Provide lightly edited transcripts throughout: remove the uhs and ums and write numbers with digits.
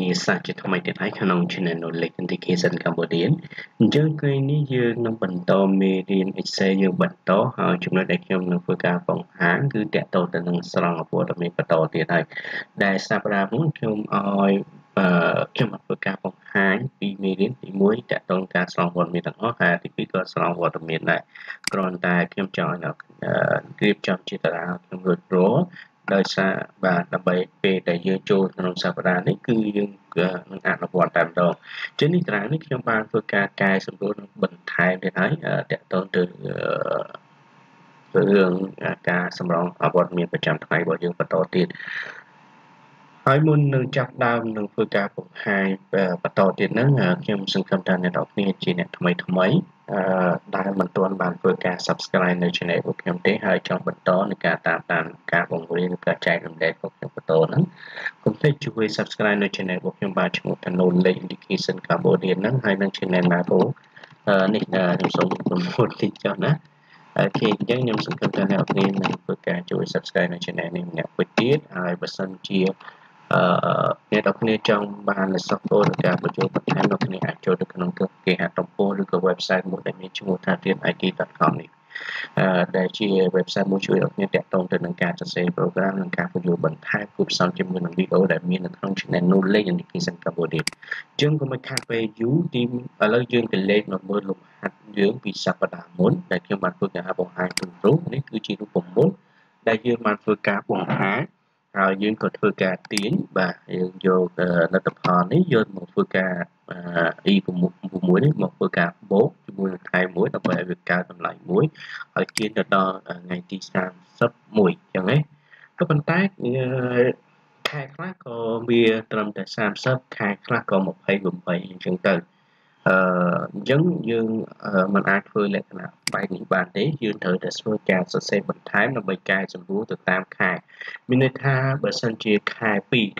សាស្ត្រជាថ្មីទៀតហើយក្នុង Channel Knowledge Indication Cambodia អញ្ចឹងថ្ងៃនេះយើងនឹងបន្តមេរៀន Excel យើងបន្តហើយចំណុចដែលខ្ញុំនឹងធ្វើការបង្ហាញគឺតាក់ទងទៅនឹងស្រង់ព័ត៌មានបន្តទៀតហើយដែលសប្តាហ៍មុនខ្ញុំឲ្យខ្ញុំធ្វើការបង្ហាញពីមេរៀនទី1តាក់ទងការស្រង់ព័ត៌មានទាំងអស់ហើយទី2ក៏ស្រង់ព័ត៌មានដែរគ្រាន់តែខ្ញុំចង់ឲ្យរៀបចំជាតារាងខ្ញុំរួចរាល់ដោយសារបាទដើម្បីពេលដែលយើងចូលក្នុងសប្តាហ៍នេះគឺយើងនឹងអនុវត្តតែម្ដងជានេះតារាងនេះខ្ញុំបានធ្វើការកែសម្រួលបន្ថែមទៀតហើយតាក់ទងទៅរឿងការសម្រង់ព័ត៌មានប្រចាំថ្ងៃរបស់យើងបន្តទៀតហើយមុននឹងចាប់ដើមនឹងធ្វើការបង្ហាញបន្តទៀតហ្នឹងខ្ញុំសង្ឃឹមថាអ្នកនរគ្នាជាអ្នកថ្មីដែលមិនទាន់បានធ្វើការ Subscribe នៅ Channel របស់ខ្ញុំទេហើយចង់បន្តในការតាមការបង្រៀននិងការចែករំលែករបស់ខ្ញុំបន្តហ្នឹងកុំភ្លេចជួយ Subscribe នៅ Channel របស់ខ្ញុំបានឈ្មោះថា Knowledge Indication Cambodia ហ្នឹងហើយនឹង Channel ណាក៏នេះខ្ញុំសូមប្រម៉ូទតិចចុះណាអូខេអញ្ចឹងខ្ញុំសង្ឃឹមថាអ្នកនរគ្នានឹងធ្វើការជួយ Subscribe នៅ Channel នេះម្នាក់ទៀតហើយបើសិនជាអ្នកនរគ្នាចង់បានលទ្ធផលនៃការបញ្ចូលបន្ថែមអ្នកគ្នាអាចចូលទៅក្នុងគេហទំព័រឬក៏ website មួយដែលមានឈ្មោះថា rianit.com នេះដែលជា website មួយជួយអ្នកគ្នាតាក់ទងទៅនឹងការសរសេរ program និងការបញ្ចូលបន្ថែមគូផ្សំជាមួយនឹងវីដេអូដែលមាននៅក្នុង channel Knowledge Indication Cambodia អញ្ចឹងកុំឲ្យខាតពេលយូរឥឡូវយើងទៅលេខមកមើលលំហាត់យើងពីសប្តាហ៍មុនដែលខ្ញុំបានធ្វើការបង្ហាញទូទៅនេះគឺជារូបមន្តដែលយើងបានធ្វើការបង្ហាញហើយយើងក៏ធ្វើការទាញបាទយើងយកលទ្ធផលនេះយកមកធ្វើការ e6 នេះមកធ្វើការបូកជាមួយនឹងខែ1ដើម្បីឲ្យវាកើតតម្លៃមួយហើយទាញទៅដល់ថ្ងៃទី31អញ្ចឹងណាក៏ប៉ុន្តែខែខ្លះក៏វាត្រឹមតែ30ខែខ្លះក៏28អញ្ចឹងទៅអញ្ចឹងយើងមិនអាចធ្វើលក្ខណៈបែបនេះបានទេយើងត្រូវតែធ្វើការសរសេរបន្ថែមដើម្បីកែសម្រួលទៅតាមខែមានន័យថាបើសិនជាខែ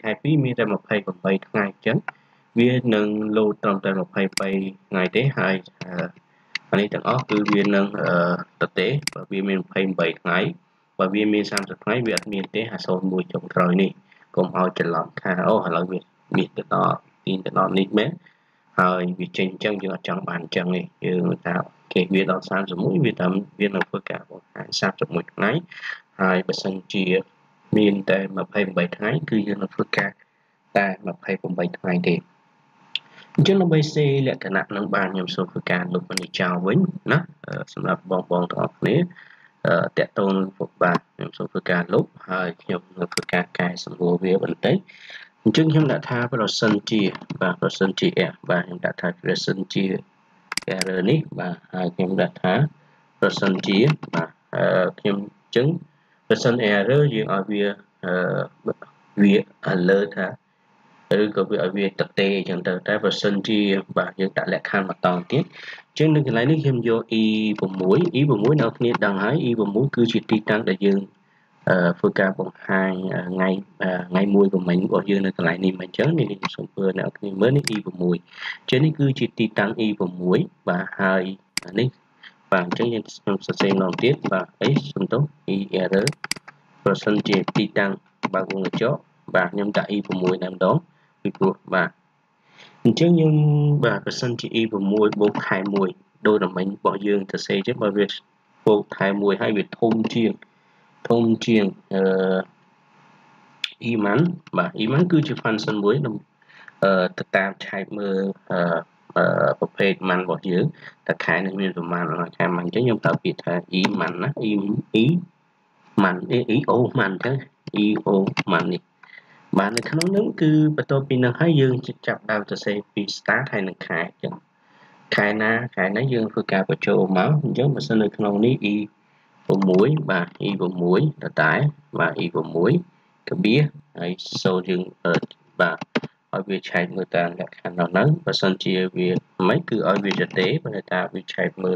2មានតែ28ថ្ងៃអញ្ចឹងវានឹងលោតត្រឹមតែ23ថ្ងៃទេហើយអានេះទាំងអស់គឺវានឹងទទេបើវាមាន28ថ្ងៃបើវាមាន30ថ្ងៃវាអត់មានទេអា01ចុងក្រោយនេះកុំឲ្យច្រឡំថាអូឥឡូវវាមានទៅដល់ទីទៅដល់នេះមែនហើយវាចេញអញ្ចឹងយើងអត់ចង់បានអញ្ចឹងទេយើងថាគេវាដល់31វាតាមវានឹងធ្វើការបង្ហាញ31ថ្ងៃហើយបើសិនជាមានតែ28ថ្ងៃគឺយើងនឹងធ្វើការតែ28ថ្ងៃទេអញ្ចឹងដើម្បីសេលក្ខណៈនឹងបានខ្ញុំសូមធ្វើការលុបនេះចោលវិញណាសម្រាប់បងទាំងអស់គ្នាតាក់ទងបាទខ្ញុំសូមធ្វើការលុបហើយខ្ញុំនឹងធ្វើការកែសម្រួលវាបន្តិចអញ្ចឹងខ្ញុំដាក់ថាប្រសិនជាបាទប្រសិនជាបាទខ្ញុំដាក់ថាប្រសិនជា error នេះបាទហើយខ្ញុំដាក់ថាប្រសិនជាបាទខ្ញុំអញ្ចឹងប្រសិន error យើងឲ្យវា alert ថាឬក៏វាឲ្យវាតទេអញ្ចឹងទៅតែបើសិនជាបាទយើងដាក់លក្ខខណ្ឌបន្តទៀតអញ្ចឹងនៅកន្លែងនេះខ្ញុំយក E6 អ្នកគ្នាដឹងហើយ E6 គឺជាទីតាំងដែលយើងធ្វើការបង្ហាញថ្ងៃមួយcủa mìnhរបស់យើងនៅកន្លែងនេះមិនអញ្ចឹងនេះខ្ញុំសូមពើអ្នកគ្នាមើលនេះ E6 អញ្ចឹងនេះគឺជាទីតាំង E6 បាទហើយនេះបាទអញ្ចឹងយើងខ្ញុំសរសេរម្ដងទៀតបាទសំទោស E error ប្រសិនជាទីតាំងបើកវងកញ្ចក់បាទខ្ញុំដាក់ E6 តែម្ដងពីព្រោះបាទអញ្ចឹងយើងបាទប្រសិនជា E6 បូកខែ1ដោយតំណែងរបស់យើងទៅសេចឹងបើវាបូកខែ1ហើយវាធំជាងE-man បាទ E-man គឺជា function មួយទៅតាមឆែកមើលប្រភេទ man របស់យើងតែខែនេះមានប្រមាណខែ man អញ្ចឹងខ្ញុំប្រើពាក្យថា E-man ណា E-man EO man អញ្ចឹង EO man នេះបាទនៅក្នុងនោះគឺបន្ទាប់ពីនោះហើយយើងចាប់ដើមសរសេរពី start ហើយនឹងខែអញ្ចឹងខែណាយើងធ្វើការបញ្ចូលមកអញ្ចឹងបើសិននៅក្នុងនេះ E6 បាទ E6 ដដែលបាទ E6 កបៀហើយសូត្រយើងបាទឲ្យវាឆែកមើលតាមលក្ខខណ្ឌនោះបើសិនជាវាមិនគឺឲ្យវាចទេបើថាវាឆែកមើល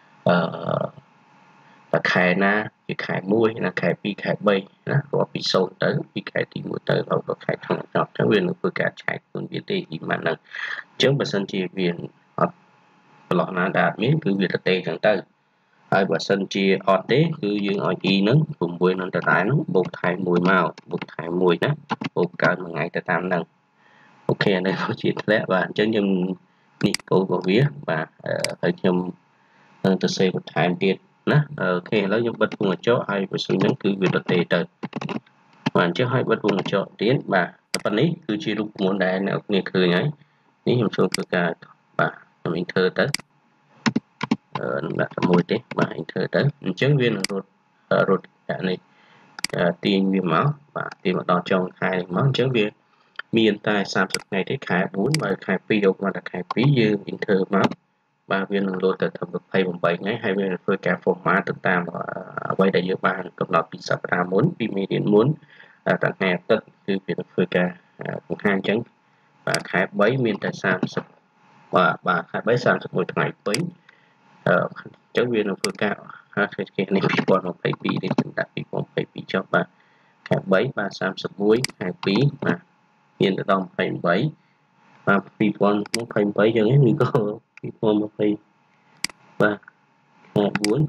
តែខែណាជាខែ1ណាខែ2ខែ3ណារាប់ពី0ទៅពីខែទី1ទៅរហូតដល់ខែក្នុងចប់អញ្ចឹងវានឹងធ្វើការឆែកខ្លួនវាទេពីម៉ាត់ហ្នឹងអញ្ចឹងបើសិនជាវាអត់ប្លក់ណាដែលអត់មានគឺវាទេអញ្ចឹងទៅហើយបើសិនជាអត់ទេគឺយើងឲ្យ e ហ្នឹង6នឹងដដែលហ្នឹងបូកខែ1មកបូកខែ1ណាបូកកើតមួយថ្ងៃទៅតាមហ្នឹង ok này có chuyện lẽ và chứ nhưng đi câu của vía và phải nhầm từ xe một hai tiền nè ok lấy những bất cùng chỗ ai phải sử dụng cứ việc tệ trời và chứ hai bất cùng chỗ tiến và phầnนี้คือชีรูปmuốn đại nàoนี่คือไงนี่ผมชวนคือการvà mình thơ tới đặt mùi thế và anh thơ tới chứng viên rụt rụt cả này tiền viên máu và tiền một đo trong hai máu chứng viên miền tại 30 ngày thế khai 4 và khai pi dục và khai pi dư in thơ máu ba viên lô từ thập được thay 7 ngày hai viên phơi cả phổ má tự tam quay đại dự bàn cầm lọt bị sập ra muốn vì mi điện muốn tặng hè tấtคือviệc phơi cả cũng hai trứng và khai bấy miền tại 30và khai bấy 31 ngày bấy giáo viên ở phơi cả cái này bị còn một phải bị để chúng ta bị còn phải bị cho ba khai bấy và 31 khai phí mà miền tự đồng phải bấy và vì còn nó phải bấy giờ ấy mình có vì còn một phải ba 4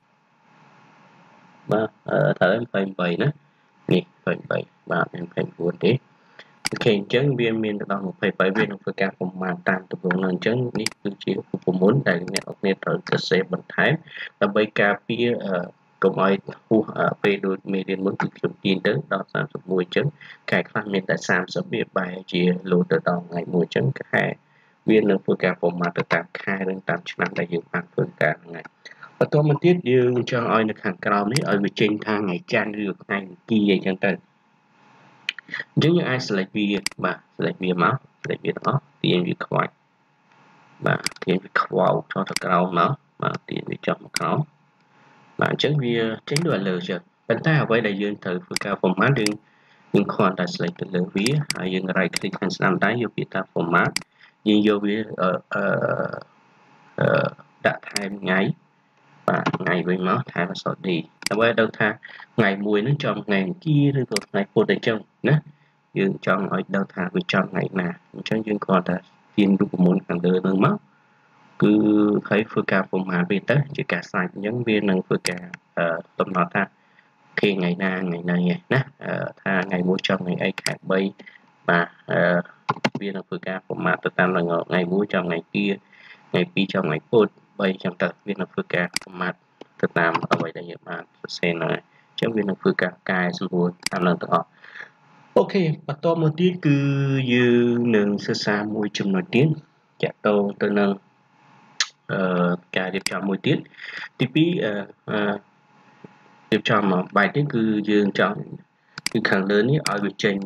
ba thời em phải 7 nữa nè phải 7 và em phải 4 thế ok chấn viên miền đồng một phải 7 viên phải cả cùng mà tam tập trung lên chấn níคือchỉ của muốn đại này ở này tới cái xe vận tải và bây cả phía cùng ai thu về đôi miền muốn thực hiện tin tới đó 31 chấn cái khác miền tại 30 biệt bài chia lô từ đầu ngày 1 chấn cái viên lượng phải cả cùng mà từ tam khai đến tam năm đại dự bàn phải cả ngày và tôi mình tiếp dương cho ai được hàng cao đấy ở vị trên thang ngày chan được ngày kia chân trời giống như ai select bia mà select bia máu select bia đó tiền việc khoai và tiền việc vào cho thật cao máu mà tiền việc chọn một cao bạn chứng bia tránh đoạn lừa chưa bên ta quay đại dương từ phương cao format đừng nhưng khoan ta select từ lừa vía hay dương right click and làm đáy vô việt ta format nhưng vô vía đã thay ngày và ngày với máu thay và sọt đi tại đâu tha ngày mùi nó trong ngày kia rồi ngày cô đại trong nè dương trong ở đâu tha với trong ngày nào cho dương còn là tiền đủ muốn hàng đời nữa mất cứ thấy phương cả của mà về tới chỉ cả sai nhân viên năng phương cả tầm nó ta khi ngày na ngày này nè tha ngày mua trong ngày ấy cả bay và viên năng phương cả của mà tự tam là ngày mua trong ngày kia ngày pi trong ngày cốt bay trong tập viên năng phương cả của mà tự tam ở vậy đây mà xe này trong viên năng phương cả cài xong rồi tam lầnต่อok បន្តមកទៀតគឺយើងនឹងសិក្សាមួយចំណុចទៀតចាក់តងទៅនឹងការរៀបចំមួយទៀតទី2រៀបចំបែបនេះគឺយើងចង់គឺខាងលើនេះឲ្យវាចេញ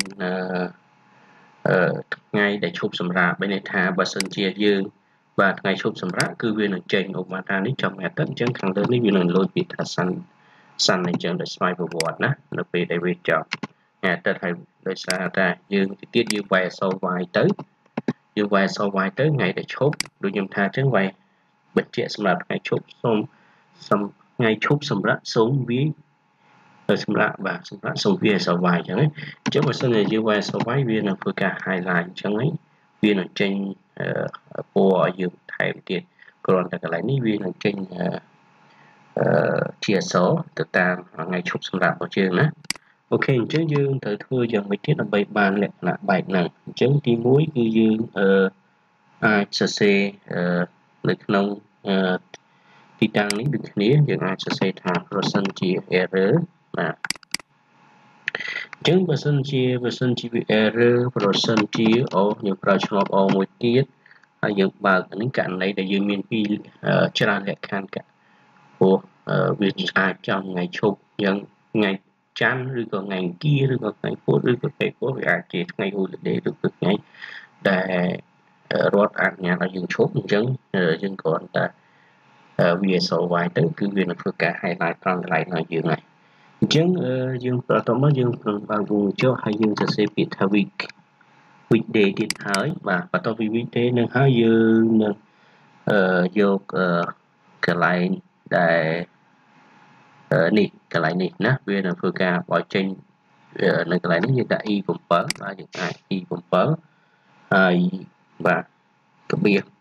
ថ្ងៃដែលឈប់សម្រាកបើន័យថាបើសិនជាយើងបាទថ្ងៃឈប់សម្រាកគឺវានឹងចេញឧបមាថានេះចំអាទិត្យអញ្ចឹងខាងលើនេះវានឹងលោតពីថាសាន់អញ្ចឹងដោយស្វ័យប្រវត្តិណានៅពេលដែលវាចប់អាទិត្យហើយដោយសារតែយើងទៀតយើងវាយអក្សរ y ទៅយើងវាយអក្សរ y ទៅថ្ងៃដែលឈប់ដូចខ្ញុំថាអញ្ចឹងវាយបញ្ជាក់សម្រាប់ថ្ងៃឈប់សូមថ្ងៃឈប់សម្រាប់សូមវាសម្រាប់បាទសម្រាប់សូមវាអក្សរ y អញ្ចឹងអញ្ចឹងបើសិនជាយើងវាយអក្សរ y វានឹងធ្វើការ highlight អញ្ចឹងវានឹងចេញពណ៌ឲ្យយើងថែមទៀតគ្រាន់តែកន្លែងនេះវានឹងចេញជាអក្សរទៅតាមថ្ងៃឈប់សម្រាប់របស់យើងណាអូខេអញ្ចឹងយើងត្រូវធ្វើយ៉ាងម៉េចទៀតដើម្បីបានលក្ខណៈបែបហ្នឹងអញ្ចឹងទី1គឺយើងអាចសរសេរនៅក្នុងទីតាំងនេះដូចគ្នាយើងអាចសរសេរថាប្រសិនជា error បាទអញ្ចឹងបើសិនជាវា error ប្រសិនជាយើងប្រើឆ្លប់ មួយទៀតហើយយើងបើកនេះករណីដែលយើងមានពីច្រើនលក្ខខណ្ឌព្រោះវាអាចចំថ្ងៃឈប់យ៉ាងថ្ងៃច័ន្ទឬក៏ថ្ងៃអង្គារឬក៏ថ្ងៃពុធឬក៏ថ្ងៃពុធវាអាចជាថ្ងៃ holiday ឬក៏ថ្ងៃដែលរដ្ឋអនុញ្ញាតឲ្យយើងឈប់អញ្ចឹងយើងគ្រាន់តែវាសល់ y ទៅគឺវានឹងធ្វើការ highlight ត្រង់កន្លែងរបស់យើងហើយអញ្ចឹងយើងបន្តមកយើងបើកវងចុះហើយយើងសរសេរពាក្យថា weekday ទៀតហើយបាទបន្តពី weekday នឹងហើយយើងនឹងយកកន្លែងដែលនេះកន្លែងនេះណាវានឹងធ្វើការបោះចេញនៅកន្លែងនេះយើងដាក់ e7 បាទយើងអាច e7 ហើយបាទក្បៀស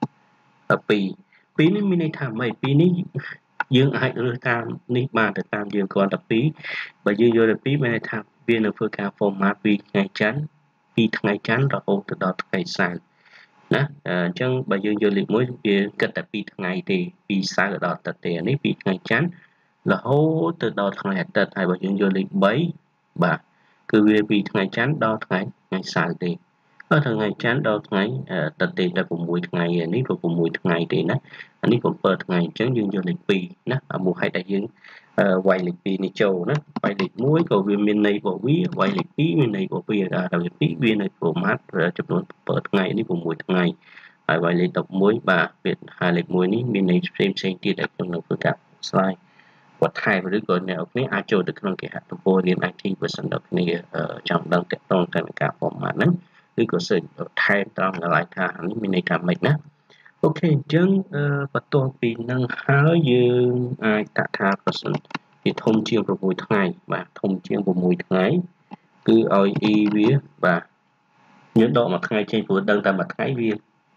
2នេះមានន័យថាម៉េច2នេះយើងអាចរើសតាមនេះបានទៅតាមយើងគ្រាន់តែ2បើយើងយកទៅ2មានន័យថាវានឹងធ្វើការ format ពីថ្ងៃច័ន្ទពីថ្ងៃច័ន្ទរហូតទៅដល់ថ្ងៃសៅរ៍ណាអញ្ចឹងបើយើងយកលេខ1វាគិតតែ2ថ្ងៃទេពីសៅរ៍ដល់អាទិត្យទេនេះពីថ្ងៃច័ន្ទរហូតទៅដល់ថ្ងៃអាទិត្យហើយបើយើងយកលេខ3បាទគឺវាពីថ្ងៃច័ន្ទដល់ថ្ងៃសៅរ៍ទេដល់ថ្ងៃច័ន្ទដល់ថ្ងៃអាទិត្យទេតែ6ថ្ងៃនេះក៏6ថ្ងៃទេណាអានេះ7ថ្ងៃអញ្ចឹងយើងយកលេខ2ណាមូលហេតុដែលយើងវាយលេខ2នេះចូលណាវាយលេខ1ក៏វាមានន័យរបស់វាវាយលេខ2មានន័យរបស់វាដល់លេខ2វានៅប្រមាណចំនួន7ថ្ងៃនេះ6ថ្ងៃហើយវាយលេខ11បាទវាហើយលេខ1នេះមានន័យផ្សេងទៀតដែលខ្ញុំនឹងធ្វើការស្លាយបន្ថែមឬក៏អ្នកនរគ្នាអាចចូលទៅក្នុងគេហទំព័ររៀន IT បើសិនដល់គ្នាចង់ដឹងទាក់ទងទៅនឹងការ format ហ្នឹងឬក៏ search ថែមត្រង់កន្លែងថានេះមានន័យថាម៉េចណាអូខេអញ្ចឹងបន្ទាប់ពីនឹងហើយយើងអាចដាក់ថាប្រសិនជាធំជាង6ថ្ងៃបាទធំជាង6ថ្ងៃគឺឲ្យ e វាបាទយើងដកមួយថ្ងៃចេញព្រោះដឹងតែមួយថ្ងៃវា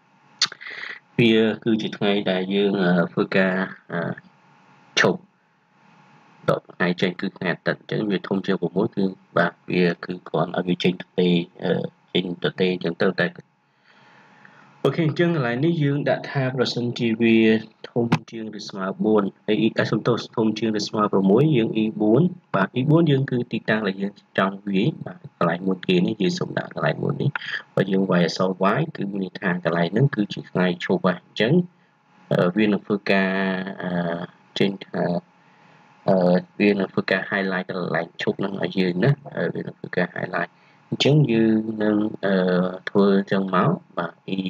គឺជាថ្ងៃដែលយើងធ្វើការឈប់ដកថ្ងៃចេញគឺថ្ងៃអាទិត្យអញ្ចឹងវាធំជាង6គឺបាទវាគឺគ្រាន់ឲ្យវាចេញទៅទេអញ្ចឹងទៅតែអូខេអញ្ចឹងកន្លែងនេះយើងដាក់ថាប្រសិនជាវាធំជាងឬស្មើ4ហើយសំទោសធំជាងឬស្មើ6យើង e4 បាទ e4 យើងគឺទីតាំងដែលយើងចង់វាបាទកន្លែងមួយគេនេះយើងសូមដាក់កន្លែងមួយនេះបើយើងវាយអក្សរ y គឺមានន័យថាកន្លែងហ្នឹងគឺជាថ្ងៃឈប់ហើយអញ្ចឹងវានឹងធ្វើការចេញថាវានឹងធ្វើការ highlight កន្លែងឈប់ហ្នឹងឲ្យយើងណាវានឹងធ្វើការ highlight អញ្ចឹងយើងនឹងធ្វើចឹងមកបាទ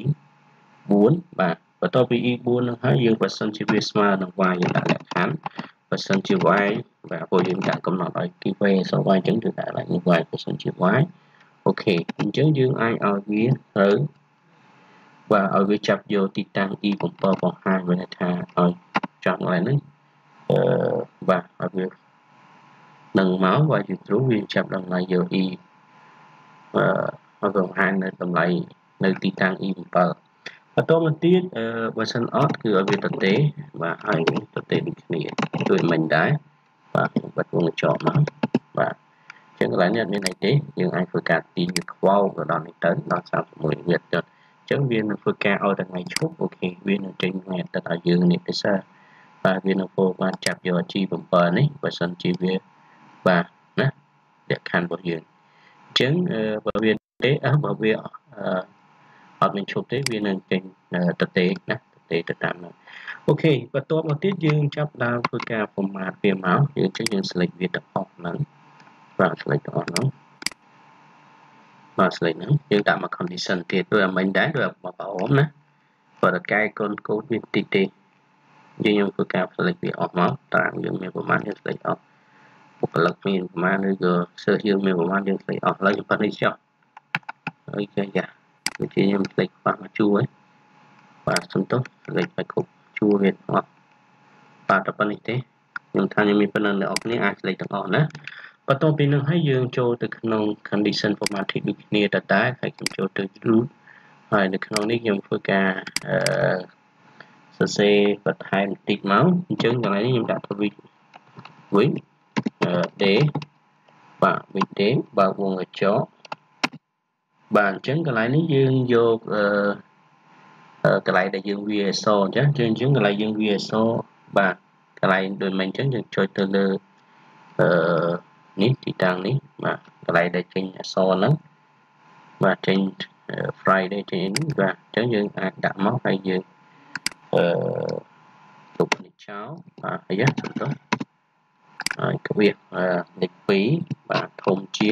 e4 បាទបន្ទាប់ពី e4 នឹងហើយយើងបើសិនជាវាស្មើនឹង y យើងដាក់លក្ខខណ្ឌបើសិនជា y បាទព្រោះយើងដាក់កំណត់ឲ្យ keyword អក្សរ y អញ្ចឹងយើងដាក់ឡើង y បើសិនជា y អូខេអញ្ចឹងយើងអាចឲ្យវាត្រូវបាទឲ្យវាចាប់យកទីតាំង e7 បង្ហាញវិញថាឲ្យចង់កន្លែងហ្នឹងបាទឲ្យវានឹងមកបើជាទ្រូវាចាប់តម្លៃយក e ឲ្យបង្ហាញនៅតម្លៃនៅទីតាំង e7 បន្តមកទៀតបើសិនអត់គឺឲ្យវាទៅទេបាទហើយទៅទេដូចគ្នាដូចមិញដែរបាទខ្ញុំបិទវងកញ្ចក់មកបាទអញ្ចឹងកន្លែងនេះអត់មានអីទេយើងអាចធ្វើការទាញវាខ្វោទៅដល់នេះទៅដល់31វាទៅអញ្ចឹងវានឹងធ្វើការឲ្យថ្ងៃឈប់អូខេវានឹងចេញថ្ងៃអាទិត្យឲ្យយើងនេះពិសេសបាទវានឹងពោលបានចាប់យក G7 នេះបើសិនជាវាបាទណាលក្ខខណ្ឌរបស់យើងអញ្ចឹងបើវាទេបើវាអត់មានឈប់ទេវានឹងចេញទៅទេណាទៅតាមនោះអូខេបន្ទាប់មកទៀតយើងចាប់ដើមធ្វើការ format វាមកយើងចឹងយើង select វាទាំងអស់ហ្នឹងបាទ select ទាំងអស់ហ្នឹងបាទ select ហ្នឹងយើងដាក់មក condition ទៀតដូចអាមិញដែរដូចមកប្រហមណាបើតកែកូនកូដមានតិចទេយើងធ្វើការ select វាអស់មកតាមយើងមានប្រមាណយើង select អស់បុគ្គលិកមានប្រមាណឬក៏ search យើងមានប្រមាណយើង select អស់ឥឡូវយើងបិទនេះចុះអូខេយ៉ាវាជាខ្ញុំ select ខ្វះមួយជួរឯងបាទសំទោស select ឲ្យគ្រប់ជួរវាអស់បាទតែប៉ុណ្្នេះទេខ្ញុំថាខ្ញុំមានប៉ុណ្្នឹងអ្នកនរគ្នាអាច select ទាំងអស់ណាបន្ទាប់ពីនឹងហើយយើងចូលទៅក្នុង condition formatting ដូចគ្នាដដែលហើយខ្ញុំចូលទៅ root ហើយនៅក្នុងនេះខ្ញុំធ្វើការសរសេរបន្ថែមបន្តិចមកអញ្ចឹងកន្លែងនេះខ្ញុំដាក់ទៅវិញday បាទវិញ day បើកវងកញ្ចក់បាទអញ្ចឹងកន្លែងនេះយើងយកកន្លែងដែលយើងវាអក្សរអញ្ចឹងកន្លែងយើងវាអក្សរបាទកន្លែងដូចមិញអញ្ចឹងយើងចុចទៅលើនេះទីតាំងនេះបាទកន្លែងដែលចេញអក្សរហ្នឹងបាទចេញ Friday ចេញនេះបាទអញ្ចឹងយើងអាចដាក់មកហើយយើងទុកនេះចោលបាទអីហ្នឹងទៅហើយក្បៀសលេខ2បាទធំជាង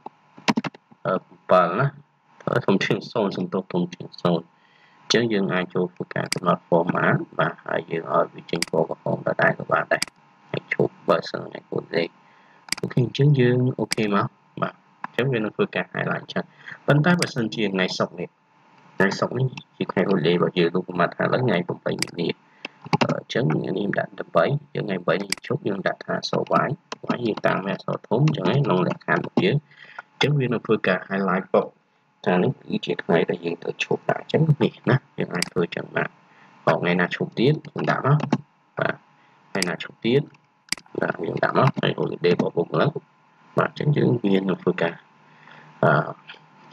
7ណាធំជាង0សំទោសធំជាង0អញ្ចឹងយើងអាចចូលធ្វើការកំណត់ format បាទហើយយើងឲ្យវាចេញពណ៌ក្រហមដដែលក៏បានដែរហើយឈប់បើសិនតែកូដលេខអូខេអញ្ចឹងយើងអូខេមកបាទអញ្ចឹងវានឹងធ្វើការ highlight ចាស់ប៉ុន្តែបើសិនជាថ្ងៃសុក្រនេះជាថ្ងៃ holiday របស់យើងរូបមន្តថាឥឡូវថ្ងៃ8មីនាអញ្ចឹងនេះដាក់8យើងថ្ងៃ8នេះឈប់យើងដាក់ថាអក្សរ y យើងតាំងវាអក្សរធំអញ្ចឹងក្នុងលក្ខខណ្ឌរបស់យើងអញ្ចឹងវានឹងធ្វើការ highlight ពុកថានេះគឺជាថ្ងៃដែលយើងត្រូវឈប់ដាក់អញ្ចឹងនេះណាយើងអាចធ្វើចឹងបាទថ្ងៃណាឈប់ទៀតយើងដាក់មកបាទថ្ងៃណាឈប់ទៀតបាទយើងដាក់មកហើយ holiday របស់ពុកឡើងបាទអញ្ចឹងយើងមាននឹងធ្វើការជា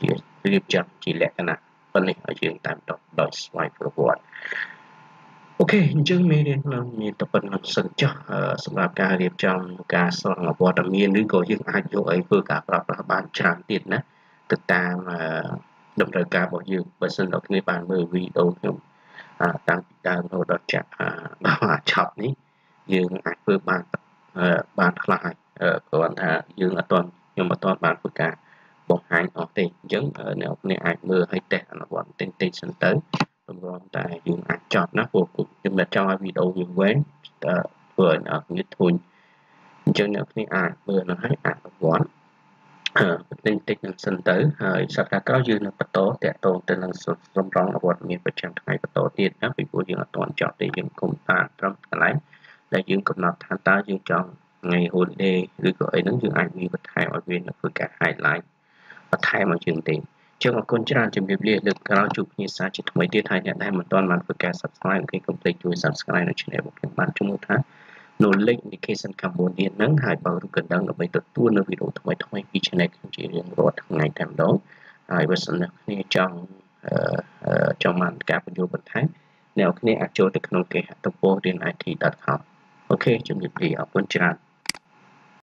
រៀបចំជាលក្ខណៈប៉ុណ្នេះឲ្យយើងតាមដកដោយស្វ័យប្រវត្តិអូខេអញ្ចឹងមេរៀននឹងមានតែប៉ុណ្្នឹងសិនចុះសម្រាប់ការរៀបចំការស្រង់វត្តមានឬក៏យើងអាចយកអីធ្វើការប្រើប្រាស់បានច្រើនទៀតណាទៅតាមតម្រូវការរបស់យើងបើសិនដល់គ្នាបានមើលវីដេអូខ្ញុំតាំងពីដើមរហូតដល់ដល់ឆប់នេះយើងអាចធ្វើបានខ្លះហើយគ្រាន់ថាយើងខ្ញុំអត់ទាន់បានធ្វើការបង្ហាញអស់ទេអញ្ចឹងអ្នកនរអាចមើលឲ្យតេស្តអនុវត្តតិចសិនទៅតម្រាំតែយើងអាចចប់ណាព្រោះខ្ញុំមិនចង់ឲ្យវីដេអូយើងវែងធ្វើឲ្យអ្នកនរធុញអញ្ចឹងអ្នកនរអាចមើលនឹងឲ្យអនុវត្តតិចនឹងសិនទៅហើយសប្តាហ៍ក្រោយយើងនឹងបន្តតាក់ទងទៅនឹងសម្រងអវត្តមានប្រចាំថ្ងៃបន្តទៀតណាពីព្រោះយើងអត់ទាន់ចប់ទេយើងគុំតាមត្រឹមកន្លែងដែលយើងកំណត់ថាតើយើងចង់ថ្ងៃ holiday ឬក៏អីហ្នឹងយើងអាចមានបន្ថែមឲ្យវានៅធ្វើការ highlight បន្ថែមឲ្យយើងទេចឹងអរគុណច្រើនជំរាបលាលើកក្រោយជួបគ្នាសាជាថ្មីទៀតហើយអ្នកដែលមិនទាន់បានធ្វើការ subscribe អូខេកុំភ្លេចជួយ subscribe នៅ channel របស់ខ្ញុំបានជំនួសថា Knowledge Education Cambodia ហ្នឹងហើយបើរូបកណ្ដឹងដើម្បីទទួលនៅវីដេអូថ្មីៗពី channel ខ្ញុំជារៀងរាល់ថ្ងៃតែម្ដងហើយបើសិនអ្នកគ្នាចង់បានការបញ្យល់បន្ថែមអ្នកគ្នាអាចចូលទៅក្នុងគេហទំព័រ rienit.com អូខេជំរាបលាអរគុណច្រើន